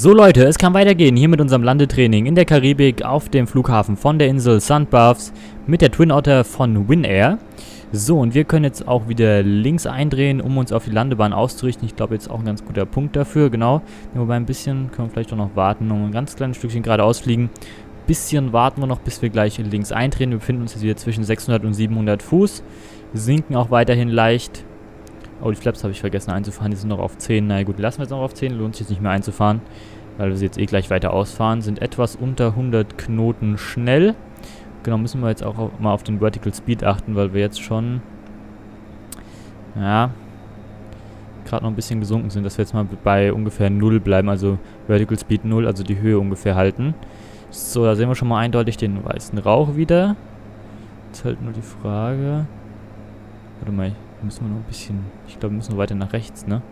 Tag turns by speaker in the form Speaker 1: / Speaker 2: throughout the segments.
Speaker 1: So Leute, es kann weitergehen hier mit unserem Landetraining in der Karibik auf dem Flughafen von der Insel St. Barths mit der Twin Otter von Winair. So, und wir können jetzt auch wieder links eindrehen, um uns auf die Landebahn auszurichten. Ich glaube, jetzt auch ein ganz guter Punkt dafür, genau. Wobei ein bisschen können wir vielleicht auch noch warten, noch ein ganz kleines Stückchen geradeaus fliegen. Bisschen warten wir noch, bis wir gleich links eindrehen. Wir befinden uns jetzt wieder zwischen 600 und 700 Fuß. Sinken auch weiterhin leicht. Oh, die Flaps habe ich vergessen einzufahren. Die sind noch auf 10. Na gut, lassen wir jetzt noch auf 10. Lohnt sich jetzt nicht mehr einzufahren, weil wir sie jetzt eh gleich weiter ausfahren. Sind etwas unter 100 Knoten schnell. Genau, müssen wir jetzt auch mal auf den Vertical Speed achten, weil wir jetzt schon, ja, gerade noch ein bisschen gesunken sind, dass wir jetzt mal bei ungefähr 0 bleiben, also Vertical Speed 0, also die Höhe ungefähr halten. So, da sehen wir schon mal eindeutig den weißen Rauch wieder. Jetzt halt nur die Frage, warte mal, müssen wir noch ein bisschen, ich glaube, wir müssen noch weiter nach rechts, ne?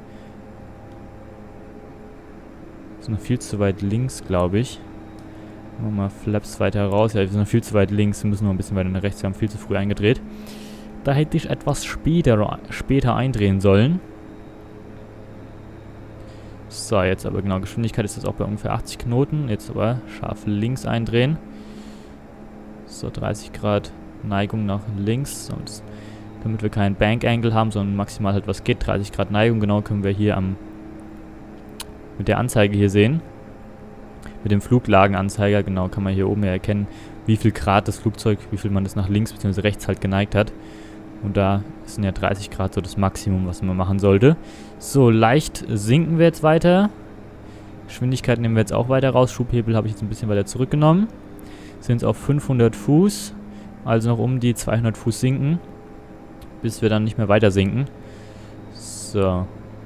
Speaker 1: Das ist noch viel zu weit links, glaube ich. Machen wir mal Flaps weiter raus. Ja, wir sind noch viel zu weit links. Wir müssen noch ein bisschen weiter nach rechts. Wir haben viel zu früh eingedreht. Da hätte ich etwas später eindrehen sollen. So, jetzt aber genau. Geschwindigkeit ist jetzt auch bei ungefähr 80 Knoten. Jetzt aber scharf links eindrehen. So, 30 Grad Neigung nach links. Und damit wir keinen Bank Angle haben, sondern maximal halt was geht. 30 Grad Neigung, genau, können wir hier mit der Anzeige hier sehen. Mit dem Fluglagenanzeiger, genau, kann man hier oben ja erkennen, wie viel Grad das Flugzeug, wie viel man das nach links bzw. rechts halt geneigt hat. Und da sind ja 30 Grad so das Maximum, was man machen sollte. So, leicht sinken wir jetzt weiter. Geschwindigkeit nehmen wir jetzt auch weiter raus. Schubhebel habe ich jetzt ein bisschen weiter zurückgenommen. Sind jetzt auf 500 Fuß, also noch um die 200 Fuß sinken, bis wir dann nicht mehr weiter sinken. So.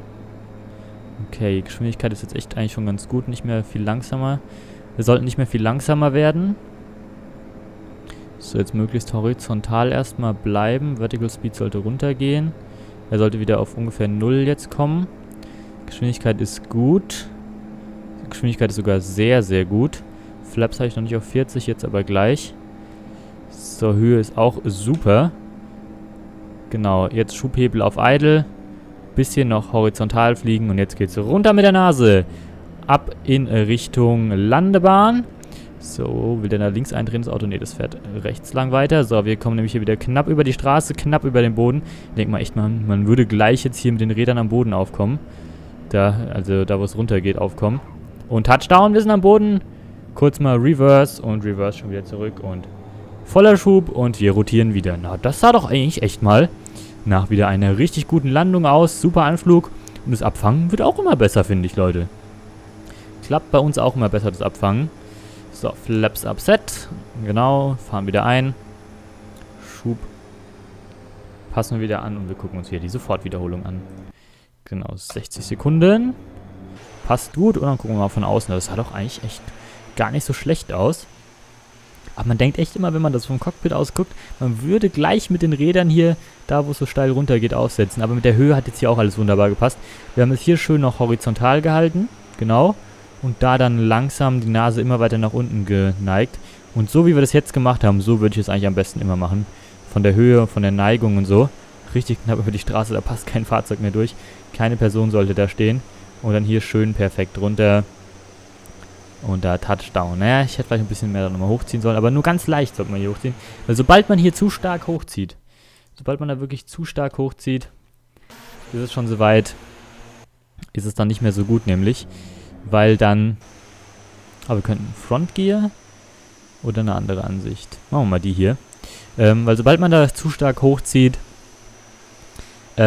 Speaker 1: Okay, Geschwindigkeit ist jetzt echt eigentlich schon ganz gut, nicht mehr viel langsamer. Wir sollten nicht mehr viel langsamer werden. So, jetzt möglichst horizontal erstmal bleiben. Vertical Speed sollte runtergehen. Er sollte wieder auf ungefähr 0 jetzt kommen. Geschwindigkeit ist gut. Geschwindigkeit ist sogar sehr, sehr gut. Flaps habe ich noch nicht auf 40, jetzt aber gleich. So, Höhe ist auch super. Genau, jetzt Schubhebel auf Idle. Bisschen noch horizontal fliegen und jetzt geht's runter mit der Nase. Ab in Richtung Landebahn. So, will der da links eindrehen, das Auto? Ne, das fährt rechts lang weiter. So, wir kommen nämlich hier wieder knapp über die Straße, knapp über den Boden. Ich denke mal echt, man würde gleich jetzt hier mit den Rädern am Boden aufkommen. Also da, wo es runter geht, aufkommen. Und Touchdown, wir sind am Boden. Kurz mal Reverse und Reverse schon wieder zurück und voller Schub und wir rotieren wieder. Na, das sah doch eigentlich echt mal nach wieder einer richtig guten Landung aus. Super Anflug. Und das Abfangen wird auch immer besser, finde ich, Leute. Klappt bei uns auch immer besser, das Abfangen. So, Flaps Upset. Genau, fahren wieder ein. Schub. Passen wir wieder an und wir gucken uns hier die Sofortwiederholung an. Genau, 60 Sekunden. Passt gut. Und dann gucken wir mal von außen. Das sah doch eigentlich echt gar nicht so schlecht aus. Aber man denkt echt immer, wenn man das vom Cockpit aus guckt, man würde gleich mit den Rädern hier, da wo es so steil runter geht, aussetzen. Aber mit der Höhe hat jetzt hier auch alles wunderbar gepasst. Wir haben es hier schön noch horizontal gehalten. Genau. Und da dann langsam die Nase immer weiter nach unten geneigt. Und so wie wir das jetzt gemacht haben, so würde ich es eigentlich am besten immer machen. Von der Höhe, von der Neigung und so. Richtig knapp über die Straße, da passt kein Fahrzeug mehr durch. Keine Person sollte da stehen. Und dann hier schön perfekt runter. Und da Touchdown. Naja, ich hätte vielleicht ein bisschen mehr nochmal hochziehen sollen, aber nur ganz leicht sollte man hier hochziehen. Weil sobald man hier zu stark hochzieht, sobald man da wirklich zu stark hochzieht, ist es schon soweit, ist es dann nicht mehr so gut, nämlich, weil dann, aber wir könnten Frontgear oder eine andere Ansicht. Machen wir mal die hier. Weil sobald man da zu stark hochzieht, ja,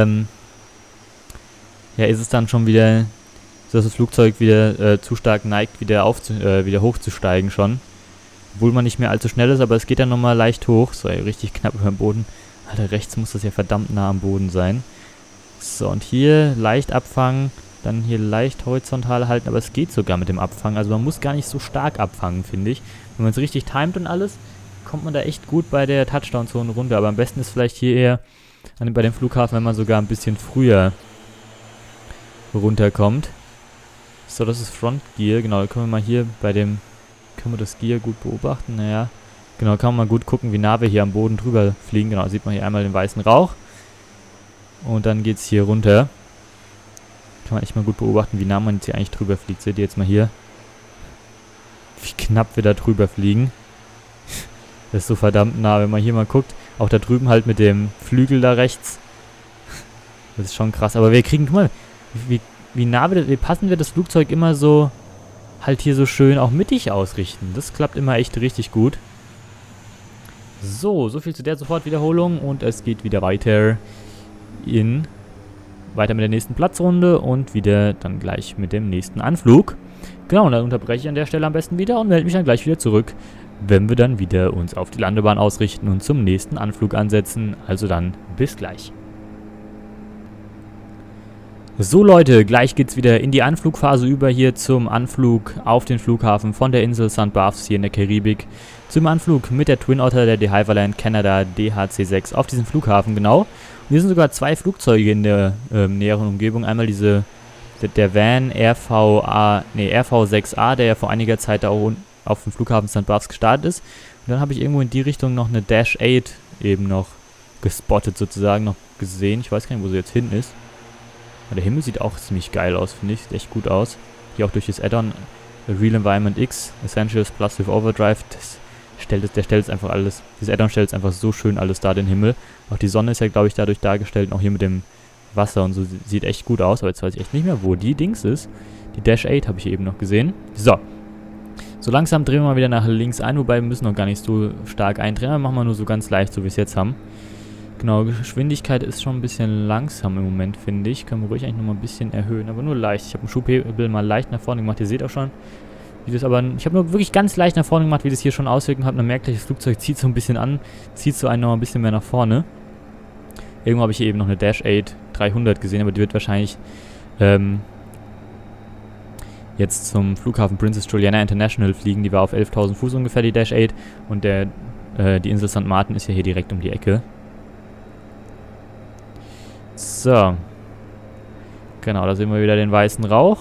Speaker 1: ist es dann schon wieder dass das Flugzeug wieder zu stark neigt, wieder hochzusteigen schon. Obwohl man nicht mehr allzu schnell ist, aber es geht dann nochmal leicht hoch. So, ey, richtig knapp über dem Boden. Alter, rechts muss das ja verdammt nah am Boden sein. So, und hier leicht abfangen, dann hier leicht horizontal halten, aber es geht sogar mit dem Abfangen. Also man muss gar nicht so stark abfangen, finde ich. Wenn man es richtig timet und alles, kommt man da echt gut bei der Touchdown-Zone runter. Aber am besten ist vielleicht hier eher bei dem Flughafen, wenn man sogar ein bisschen früher runterkommt. So, das ist Frontgear. Genau, da können wir mal hier können wir das Gear gut beobachten. Naja, genau, kann man mal gut gucken, wie nah wir hier am Boden drüber fliegen. Genau, sieht man hier einmal den weißen Rauch. Und dann geht es hier runter. Kann man echt mal gut beobachten, wie nah man jetzt hier eigentlich drüber fliegt. Seht ihr jetzt mal hier. wie knapp wir da drüber fliegen. Das ist so verdammt nah, wenn man hier mal guckt. Auch da drüben halt mit dem Flügel da rechts. Das ist schon krass. Aber wir kriegen, guck mal, wie nah wie passen wir das Flugzeug immer so halt hier so schön auch mittig ausrichten. Das klappt immer echt richtig gut. So viel zu der Sofortwiederholung und es geht wieder weiter mit der nächsten Platzrunde und wieder dann gleich mit dem nächsten Anflug. Genau, und dann unterbreche ich an der Stelle am besten wieder und melde mich dann gleich wieder zurück, wenn wir dann wieder uns auf die Landebahn ausrichten und zum nächsten Anflug ansetzen. Also dann bis gleich. So Leute, gleich geht's wieder in die Anflugphase über hier zum Anflug auf den Flughafen von der Insel St. Barths hier in der Karibik. Zum Anflug mit der Twin Otter der De Havilland Canada DHC-6 auf diesem Flughafen, genau. Und hier sind sogar 2 Flugzeuge in der näheren Umgebung. Einmal der Van RV6A, der ja vor einiger Zeit da auch auf dem Flughafen St. Barths gestartet ist. Und dann habe ich irgendwo in die Richtung noch eine Dash 8 eben noch gespottet sozusagen, noch gesehen. Ich weiß gar nicht, wo sie jetzt hin ist. Aber der Himmel sieht auch ziemlich geil aus, finde ich. Sieht echt gut aus. Hier auch durch das Add-on Real Environment X, Essentials Plus with Overdrive. Der stellt es einfach alles. Dieses Add-on stellt es einfach so schön alles da, den Himmel. Auch die Sonne ist ja, glaube ich, dadurch dargestellt. Und auch hier mit dem Wasser und so sieht echt gut aus. Aber jetzt weiß ich echt nicht mehr, wo die Dings ist. Die Dash 8 habe ich eben noch gesehen. So langsam drehen wir mal wieder nach links ein. Wobei wir müssen noch gar nicht so stark eindrehen. Wir machen wir nur so ganz leicht, so wie wir es jetzt haben. Genau, Geschwindigkeit ist schon ein bisschen langsam im Moment, finde ich. Können wir ruhig eigentlich noch mal ein bisschen erhöhen, aber nur leicht. Ich habe den Schubhebel mal leicht nach vorne gemacht. Ihr seht auch schon, wie das aber... Ich habe nur wirklich ganz leicht nach vorne gemacht, wie das hier schon auswirken hat. Man merkt gleich, das Flugzeug zieht so ein bisschen an, zieht so einen noch ein bisschen mehr nach vorne. Irgendwo habe ich hier eben noch eine Dash 8 300 gesehen, aber die wird wahrscheinlich jetzt zum Flughafen Princess Juliana International fliegen. Die war auf 11.000 Fuß ungefähr, die Dash 8. Und die Insel St. Martin ist ja hier direkt um die Ecke. So. Genau, da sehen wir wieder den weißen Rauch.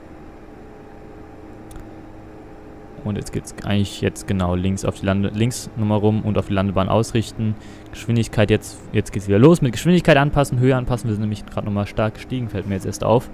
Speaker 1: Und jetzt geht es eigentlich genau links auf die links nochmal rum und auf die Landebahn ausrichten. Geschwindigkeit jetzt geht es wieder los. Mit Geschwindigkeit anpassen, Höhe anpassen. Wir sind nämlich gerade nochmal stark gestiegen, fällt mir jetzt erst auf.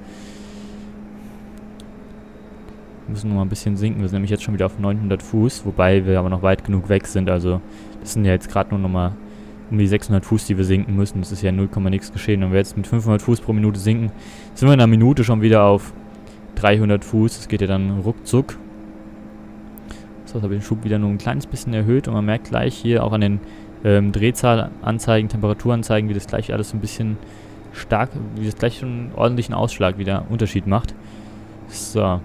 Speaker 1: Wir müssen nochmal ein bisschen sinken. Wir sind nämlich jetzt schon wieder auf 900 Fuß, wobei wir aber noch weit genug weg sind. Also das sind ja jetzt gerade nur nochmal um die 600 Fuß, die wir sinken müssen. Das ist ja 0, nichts geschehen. Wenn wir jetzt mit 500 Fuß pro Minute sinken, sind wir in einer Minute schon wieder auf 300 Fuß. Das geht ja dann ruckzuck. So, jetzt habe ich den Schub wieder nur ein kleines bisschen erhöht. Und man merkt gleich hier auch an den Drehzahlanzeigen, Temperaturanzeigen, wie das gleich alles ein bisschen stark, wie das gleich schon einen ordentlichen Ausschlag wieder Unterschied macht. So.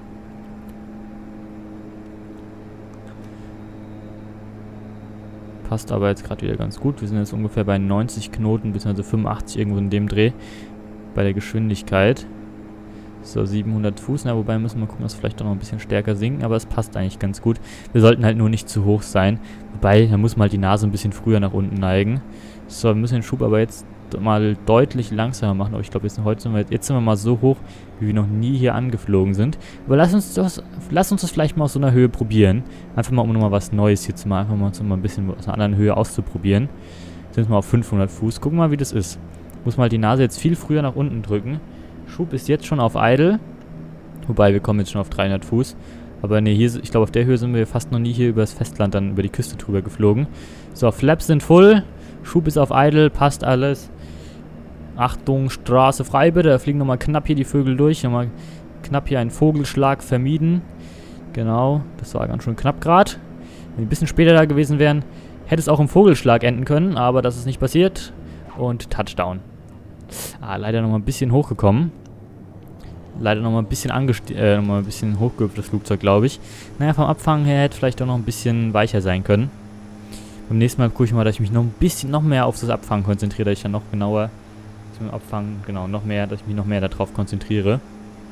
Speaker 1: Passt aber jetzt gerade wieder ganz gut. Wir sind jetzt ungefähr bei 90 Knoten, bzw. 85 irgendwo in dem Dreh bei der Geschwindigkeit. So, 700 Fuß, na, wobei müssen wir gucken, dass wir vielleicht doch noch ein bisschen stärker sinken, aber es passt eigentlich ganz gut. Wir sollten halt nur nicht zu hoch sein, wobei, da muss man halt die Nase ein bisschen früher nach unten neigen. So, wir müssen den Schub aber jetzt mal deutlich langsamer machen, aber ich glaube, jetzt sind wir mal so hoch, wie wir noch nie hier angeflogen sind. Aber lass uns das vielleicht mal aus so einer Höhe probieren. Einfach mal, um nochmal was Neues hier zu machen, einfach mal so ein bisschen aus einer anderen Höhe auszuprobieren. Sind wir mal auf 500 Fuß. Gucken wir mal, wie das ist. Muss man halt die Nase jetzt viel früher nach unten drücken. Schub ist jetzt schon auf Idle. Wobei, wir kommen jetzt schon auf 300 Fuß. Aber ne, hier, ich glaube, auf der Höhe sind wir fast noch nie hier über das Festland, dann über die Küste drüber geflogen. So, Flaps sind voll. Schub ist auf Idle, passt alles. Achtung, Straße frei bitte. Da fliegen nochmal knapp hier die Vögel durch. Nochmal knapp hier einen Vogelschlag vermieden. Genau, das war ganz schön knapp gerade. Wenn wir ein bisschen später da gewesen wären, hätte es auch im Vogelschlag enden können. Aber das ist nicht passiert. Und Touchdown. Leider nochmal ein bisschen hochgekommen. Leider nochmal ein bisschen hochgehüpft, das Flugzeug, glaube ich. Naja, vom Abfangen her hätte vielleicht auch noch ein bisschen weicher sein können. Beim nächsten Mal gucke ich mal, dass ich mich noch mehr auf das Abfangen konzentriere, dass ich dann noch genauer zum Abfangen, genau, dass ich mich noch mehr darauf konzentriere.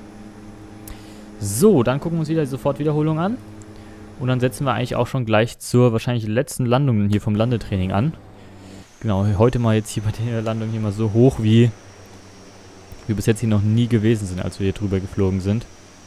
Speaker 1: So, dann gucken wir uns wieder die Sofortwiederholung an. Und dann setzen wir eigentlich auch schon gleich zur wahrscheinlich letzten Landung hier vom Landetraining an. Genau, heute mal jetzt hier bei der Landung hier mal so hoch, wie wir bis jetzt hier noch nie gewesen sind, als wir hier drüber geflogen sind.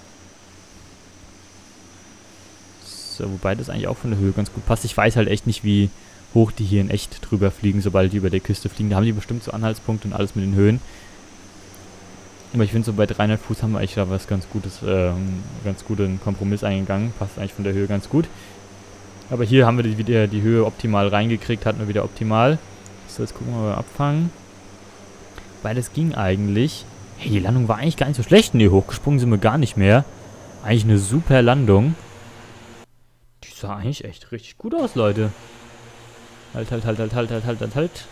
Speaker 1: So, wobei das eigentlich auch von der Höhe ganz gut passt. Ich weiß halt echt nicht, wie hoch die hier in echt drüber fliegen, sobald die über der Küste fliegen. Da haben die bestimmt so Anhaltspunkte und alles mit den Höhen. Aber ich finde, so bei 300 Fuß haben wir eigentlich da was ganz Gutes, ganz guten Kompromiss eingegangen. Passt eigentlich von der Höhe ganz gut. Aber hier haben wir wieder die Höhe optimal reingekriegt, hatten wir wieder optimal. So, jetzt gucken wir mal beim Abfangen. Beides ging eigentlich. Hey, die Landung war eigentlich gar nicht so schlecht. Nee, hochgesprungen sind wir gar nicht mehr. Eigentlich eine super Landung. Die sah eigentlich echt richtig gut aus, Leute. Halt.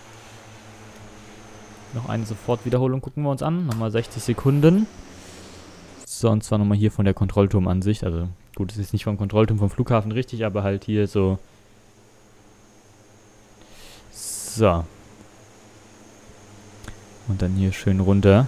Speaker 1: Noch eine Sofortwiederholung gucken wir uns an. Nochmal 60 Sekunden. So, und zwar nochmal hier von der Kontrollturmansicht. Also, gut, es ist nicht vom Kontrollturm vom Flughafen richtig, aber halt hier so. So. Und dann hier schön runter.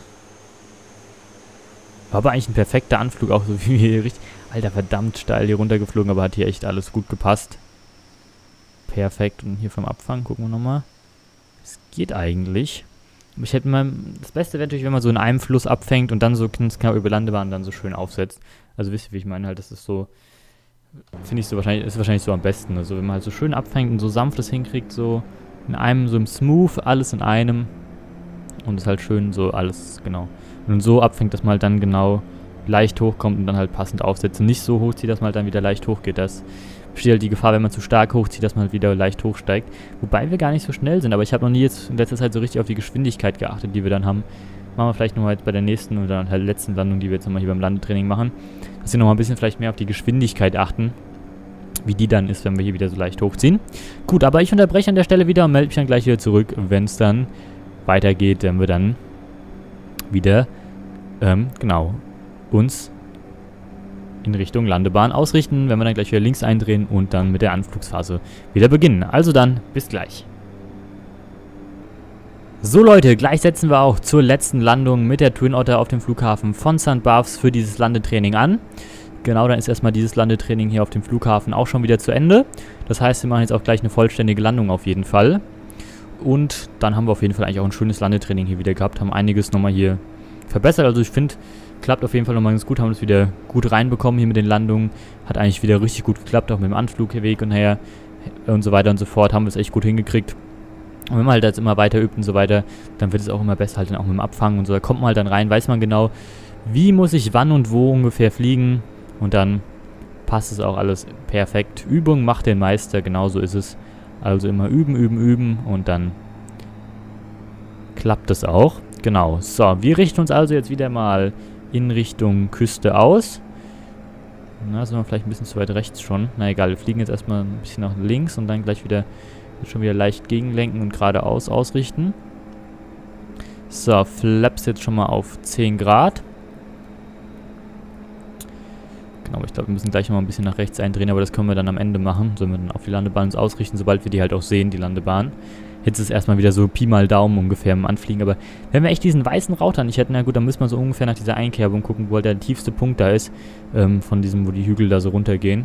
Speaker 1: War aber eigentlich ein perfekter Anflug, auch so wie wir hier richtig... Alter, verdammt steil hier runtergeflogen, aber hat hier echt alles gut gepasst. Perfekt. Und hier vom Abfang gucken wir nochmal. Es geht eigentlich. Ich hätte mal... Das Beste wäre natürlich, wenn man so in einem Fluss abfängt und dann so knapp über Landebahn dann so schön aufsetzt. Also wisst ihr, wie ich meine? Halt, das ist so... Finde ich so wahrscheinlich... Ist wahrscheinlich so am besten. Also wenn man halt so schön abfängt und so sanftes hinkriegt, so in einem, so im Smooth, alles in einem. Und es halt schön so alles, genau. Und so abfängt, dass man halt dann genau leicht hochkommt und dann halt passend aufsetzt. Und nicht so hochzieht, dass man halt dann wieder leicht hochgeht. Das besteht halt die Gefahr, wenn man zu stark hochzieht, dass man halt wieder leicht hochsteigt. Wobei wir gar nicht so schnell sind. Aber ich habe noch nie jetzt in letzter Zeit so richtig auf die Geschwindigkeit geachtet, die wir dann haben. Machen wir vielleicht nochmal jetzt bei der nächsten oder halt letzten Landung, die wir jetzt nochmal hier beim Landetraining machen. Dass wir nochmal ein bisschen vielleicht mehr auf die Geschwindigkeit achten. Wie die dann ist, wenn wir hier wieder so leicht hochziehen. Gut, aber ich unterbreche an der Stelle wieder und melde mich dann gleich wieder zurück, wenn es dann weitergeht, wenn wir dann wieder, genau, uns in Richtung Landebahn ausrichten, wenn wir dann gleich wieder links eindrehen und dann mit der Anflugsphase wieder beginnen. Also dann, bis gleich. So Leute, gleich setzen wir auch zur letzten Landung mit der Twin Otter auf dem Flughafen von St. Barths für dieses Landetraining an. Genau, dann ist erstmal dieses Landetraining hier auf dem Flughafen auch schon wieder zu Ende. Das heißt, wir machen jetzt auch gleich eine vollständige Landung auf jeden Fall. Und dann haben wir auf jeden Fall eigentlich auch ein schönes Landetraining hier wieder gehabt. Haben einiges nochmal hier verbessert. Also ich finde, klappt auf jeden Fall nochmal ganz gut. Haben es wieder gut reinbekommen hier mit den Landungen. Hat eigentlich wieder richtig gut geklappt, auch mit dem Anflugweg und her und so weiter und so fort. Haben wir es echt gut hingekriegt. Und wenn man halt jetzt immer weiter übt und so weiter, dann wird es auch immer besser, halt dann auch mit dem Abfangen und so. Da kommt man halt dann rein, weiß man genau, wie muss ich wann und wo ungefähr fliegen. Und dann passt es auch alles perfekt. Übung macht den Meister, genauso ist es. Also immer üben und dann klappt es auch. Genau, so, wir richten uns also jetzt wieder mal in Richtung Küste aus. Na, sind wir vielleicht ein bisschen zu weit rechts schon. Na egal, wir fliegen jetzt erstmal ein bisschen nach links und dann gleich wieder schon wieder leicht gegenlenken und geradeaus ausrichten. So, Flaps jetzt schon mal auf 10 Grad. Genau, ich glaube, wir müssen gleich noch mal ein bisschen nach rechts eindrehen, aber das können wir dann am Ende machen. Sollen wir dann auf die Landebahn uns ausrichten, sobald wir die halt auch sehen, die Landebahn. Jetzt ist erstmal wieder so Pi mal Daumen ungefähr im Anfliegen, aber wenn wir echt diesen weißen Rauch da nicht hätten, na gut, dann müssen wir so ungefähr nach dieser Einkerbung gucken, wo halt der tiefste Punkt da ist, von diesem, wo die Hügel da so runtergehen.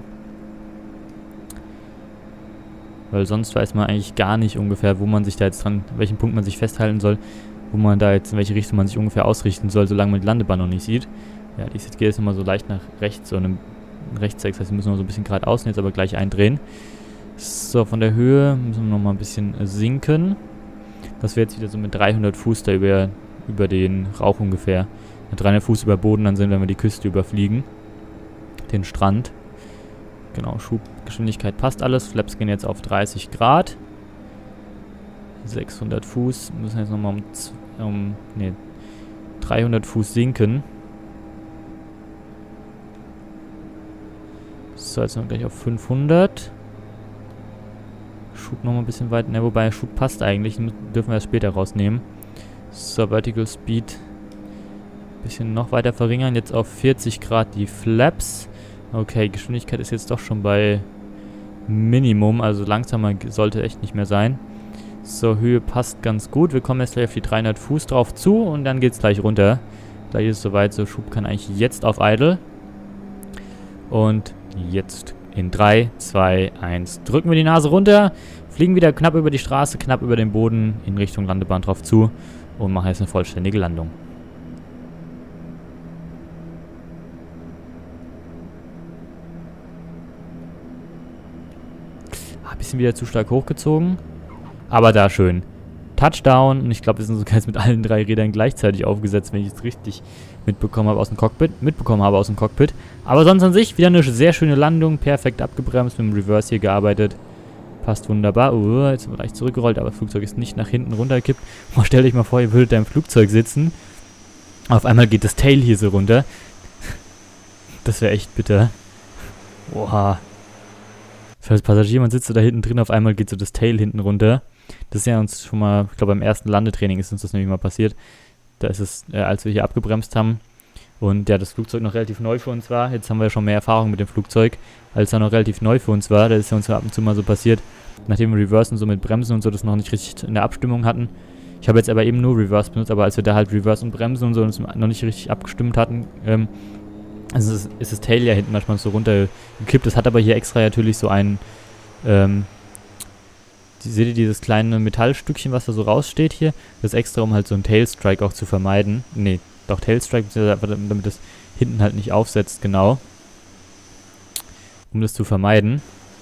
Speaker 1: Weil sonst weiß man eigentlich gar nicht ungefähr, wo man sich da jetzt dran, welchen Punkt man sich festhalten soll, wo man da jetzt, in welche Richtung man sich ungefähr ausrichten soll, solange man die Landebahn noch nicht sieht. Ja, die geht jetzt immer so leicht nach rechts, so einem Rechtseck, das heißt, wir müssen noch so ein bisschen geradeaus jetzt aber gleich eindrehen. So, von der Höhe müssen wir noch mal ein bisschen sinken. Dass wir jetzt wieder so mit 300 Fuß da über den Rauch ungefähr, mit 300 Fuß über Boden dann sind, wenn wir die Küste überfliegen. Den Strand. Genau, Schubgeschwindigkeit passt alles. Flaps gehen jetzt auf 30 Grad. 600 Fuß. Müssen jetzt nochmal um 300 Fuß sinken. So, jetzt sind wir gleich auf 500. Schub nochmal ein bisschen weiter. Ne, wobei Schub passt eigentlich. Dürfen wir das später rausnehmen. So, Vertical Speed. Bisschen noch weiter verringern. Jetzt auf 40 Grad die Flaps. Okay, Geschwindigkeit ist jetzt doch schon bei Minimum. Also langsamer sollte echt nicht mehr sein. So, Höhe passt ganz gut. Wir kommen jetzt gleich auf die 300 Fuß drauf zu. Und dann geht es gleich runter. Gleich ist es soweit. So, Schub kann eigentlich jetzt auf Idle. Und jetzt in 3, 2, 1 drücken wir die Nase runter, fliegen wieder knapp über die Straße, knapp über den Boden in Richtung Landebahn drauf zu und machen jetzt eine vollständige Landung. Ein bisschen wieder zu stark hochgezogen, aber da schön. Touchdown. Und ich glaube, wir sind sogar jetzt mit allen 3 Rädern gleichzeitig aufgesetzt, wenn ich es richtig mitbekommen habe aus dem Cockpit. Aber sonst an sich wieder eine sehr schöne Landung. Perfekt abgebremst, mit dem Reverse hier gearbeitet. Passt wunderbar. Jetzt wird leicht zurückgerollt, aber das Flugzeug ist nicht nach hinten runtergekippt. Oh, stell dich mal vor, ihr würdet da im Flugzeug sitzen. Auf einmal geht das Tail hier so runter. Das wäre echt bitter. Oha. Für das Passagier, man sitzt so da hinten drin, auf einmal geht so das Tail hinten runter. Das ist ja uns schon mal, ich glaube beim ersten Landetraining ist uns das nämlich mal passiert. Da ist es, als wir hier abgebremst haben und ja, das Flugzeug noch relativ neu für uns war. Jetzt haben wir ja schon mehr Erfahrung mit dem Flugzeug, als er noch relativ neu für uns war. Da ist ja uns ab und zu mal so passiert, nachdem wir Reverse und so mit Bremsen und so das noch nicht richtig in der Abstimmung hatten. Ich habe jetzt aber eben nur Reverse benutzt, aber als wir da halt Reverse und Bremsen und so uns noch nicht richtig abgestimmt hatten, also ist das Tail ja hinten manchmal so runtergekippt. Das hat aber hier extra natürlich so ein, seht ihr dieses kleine Metallstückchen, was da so raussteht hier? Das ist extra, um halt so einen Tailstrike auch zu vermeiden. Nee, doch Tailstrike, damit das hinten halt nicht aufsetzt, genau. Um das zu vermeiden.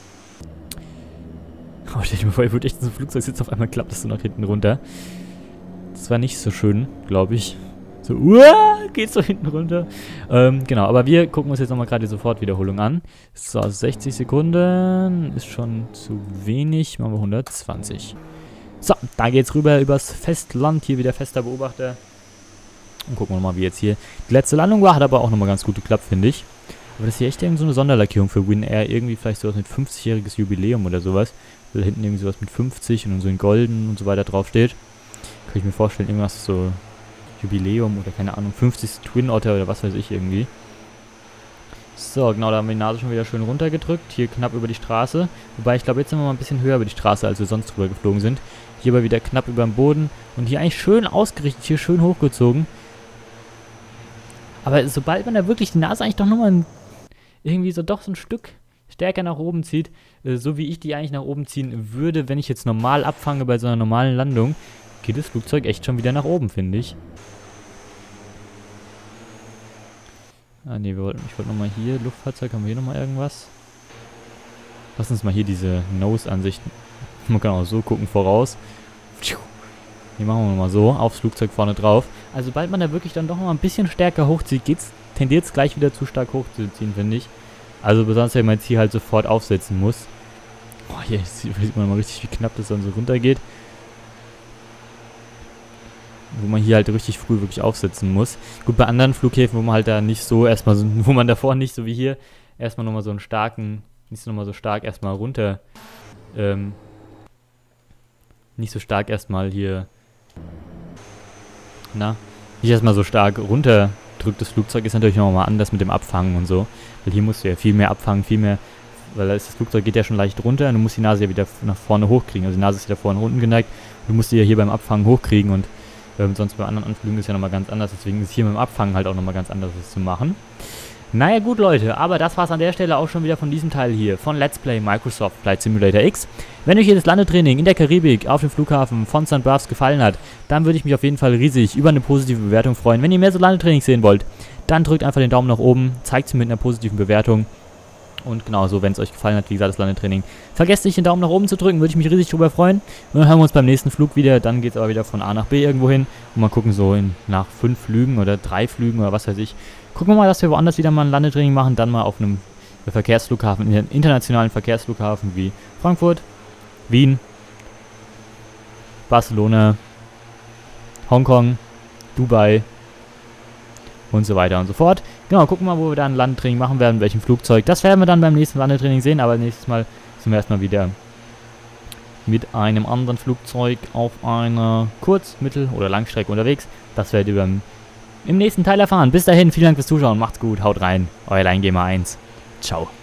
Speaker 1: Oh, stell dir mal vor, ihr würdet echt in so einem Flugzeug sitzen, auf einmal klappt das so nach hinten runter. Das war nicht so schön, glaube ich. So, geht so hinten runter. Genau, aber wir gucken uns jetzt nochmal gerade die Sofortwiederholung an. So, 60 Sekunden ist schon zu wenig. Machen wir 120. So, da geht's rüber übers Festland. Hier wieder fester Beobachter. Und gucken wir mal, wie jetzt hier die letzte Landung war. Hat aber auch nochmal ganz gut geklappt, finde ich. Aber das ist hier echt irgend so eine Sonderlackierung für Win Air. Irgendwie vielleicht sowas mit 50-jähriges Jubiläum oder sowas. Da hinten irgendwie sowas mit 50 und so in golden und so weiter draufsteht. Kann ich mir vorstellen, irgendwas so Jubiläum oder keine Ahnung, 50. Twin Otter oder was weiß ich irgendwie. So, genau, da haben wir die Nase schon wieder schön runtergedrückt. Hier knapp über die Straße. Wobei, ich glaube, jetzt sind wir mal ein bisschen höher über die Straße, als wir sonst drüber geflogen sind. Hier aber wieder knapp über dem Boden. Und hier eigentlich schön ausgerichtet, hier schön hochgezogen. Aber sobald man da wirklich die Nase eigentlich doch nochmal irgendwie so doch so ein Stück stärker nach oben zieht, so wie ich die eigentlich nach oben ziehen würde, wenn ich jetzt normal abfange bei so einer normalen Landung, geht das Flugzeug echt schon wieder nach oben, finde ich. Ah ne, ich wollte nochmal hier, Luftfahrzeug, haben wir hier nochmal irgendwas? Lass uns mal hier diese Nose-Ansicht, man kann auch so gucken, voraus. Hier machen wir mal so, aufs Flugzeug vorne drauf. Also sobald man da wirklich dann doch mal ein bisschen stärker hochzieht, tendiert es gleich wieder zu stark hochzuziehen, finde ich. Also besonders, wenn man jetzt hier halt sofort aufsetzen muss. Oh, hier sieht man mal richtig, wie knapp das dann so runtergeht. Wo man hier halt richtig früh wirklich aufsetzen muss. Gut, bei anderen Flughäfen, wo man halt da nicht so erstmal so, wo man davor nicht so wie hier erstmal nochmal so einen starken, nicht so nochmal so stark erstmal runter, nicht so stark erstmal hier, nicht erstmal so stark runterdrückt das Flugzeug, ist natürlich nochmal anders mit dem Abfangen und so. Weil hier musst du ja viel mehr abfangen, viel mehr, weil das Flugzeug geht ja schon leicht runter und du musst die Nase ja wieder nach vorne hochkriegen. Also die Nase ist ja vorne unten geneigt, du musst die ja hier beim Abfangen hochkriegen und sonst bei anderen Anflügen ist ja nochmal ganz anders, deswegen ist hier mit dem Abfangen halt auch nochmal ganz anders das zu machen. Naja gut Leute, aber das war's an der Stelle auch schon wieder von diesem Teil hier, von Let's Play Microsoft Flight Simulator X. Wenn euch hier das Landetraining in der Karibik auf dem Flughafen von St. Barths gefallen hat, dann würde ich mich auf jeden Fall riesig über eine positive Bewertung freuen. Wenn ihr mehr so Landetrainings sehen wollt, dann drückt einfach den Daumen nach oben, zeigt es mir mit einer positiven Bewertung. Und genauso, wenn es euch gefallen hat, wie gesagt, das Landetraining. Vergesst nicht, den Daumen nach oben zu drücken, würde ich mich riesig drüber freuen. Und dann hören wir uns beim nächsten Flug wieder. Dann geht es aber wieder von A nach B irgendwo hin. Und mal gucken, so nach 5 Flügen oder 3 Flügen oder was weiß ich. Gucken wir mal, dass wir woanders wieder mal ein Landetraining machen. Dann mal auf einem Verkehrsflughafen, in einem internationalen Verkehrsflughafen wie Frankfurt, Wien, Barcelona, Hongkong, Dubai und so weiter und so fort. Genau, gucken wir mal, wo wir dann ein Landetraining machen werden, mit welchem Flugzeug. Das werden wir dann beim nächsten Landetraining sehen, aber nächstes Mal sind wir erstmal wieder mit einem anderen Flugzeug auf einer Kurz-, Mittel- oder Langstrecke unterwegs. Das werdet ihr im nächsten Teil erfahren. Bis dahin, vielen Dank fürs Zuschauen, macht's gut, haut rein, euer LineGamer 1. Ciao.